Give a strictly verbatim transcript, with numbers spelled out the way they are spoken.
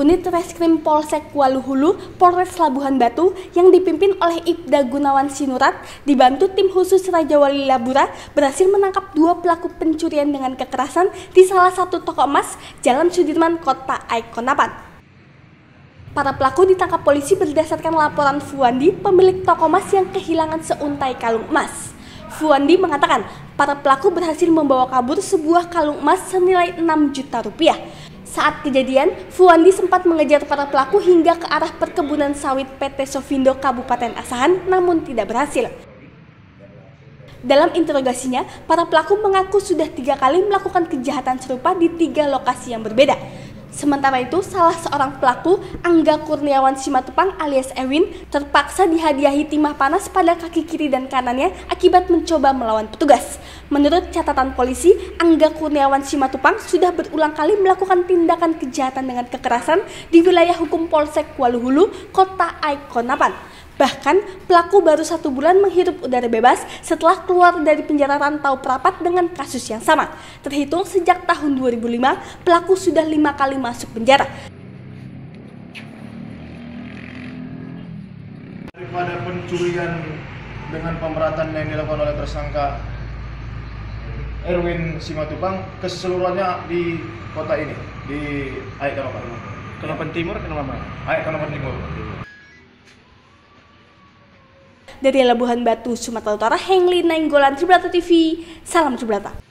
Unit Reskrim Polsek Waluhulu, Polres Labuhan Batu yang dipimpin oleh Ibda Gunawan Sinurat dibantu tim khusus Raja Wali Labura berhasil menangkap dua pelaku pencurian dengan kekerasan di salah satu toko emas Jalan Sudirman, Kota Aikonapan. Para pelaku ditangkap polisi berdasarkan laporan Fuandi, pemilik toko emas yang kehilangan seuntai kalung emas. Fuandi mengatakan para pelaku berhasil membawa kabur sebuah kalung emas senilai enam juta rupiah. Saat kejadian, Fuandi sempat mengejar para pelaku hingga ke arah perkebunan sawit P T Sofindo Kabupaten Asahan, namun tidak berhasil. Dalam interogasinya, para pelaku mengaku sudah tiga kali melakukan kejahatan serupa di tiga lokasi yang berbeda. Sementara itu, salah seorang pelaku, Angga Kurniawan Simatupang alias Ewin, terpaksa dihadiahi timah panas pada kaki kiri dan kanannya akibat mencoba melawan petugas. Menurut catatan polisi, Angga Kurniawan Simatupang sudah berulang kali melakukan tindakan kejahatan dengan kekerasan di wilayah hukum Polsek Waluhulu, Kota Aikonapan. Bahkan, pelaku baru satu bulan menghirup udara bebas setelah keluar dari penjara Rantau Prapat dengan kasus yang sama. Terhitung sejak tahun dua ribu lima, pelaku sudah lima kali masuk penjara. Daripada pencurian dengan pemberatan yang dilakukan oleh tersangka Erwin Simatupang keseluruhannya di kota ini, di Aikonapan. Aikonapan Timur, kenapa? Aikonapan Timur. Dari Labuhan Batu, Sumatera Utara, Hengli Nainggolan, Tribrata T V, salam Tribrata.